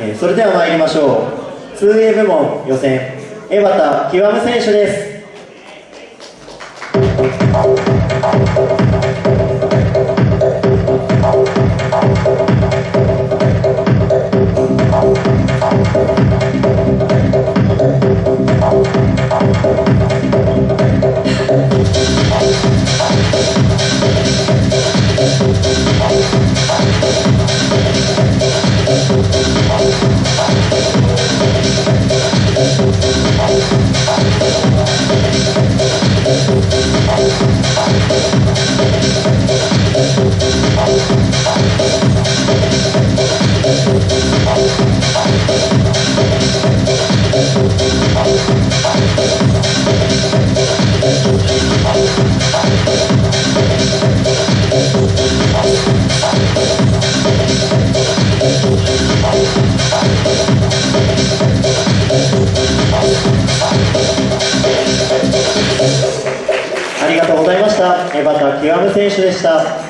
それでは参りましょう。2A 部門予選、江端極選手です。ありがとうございました。江端極選手でした。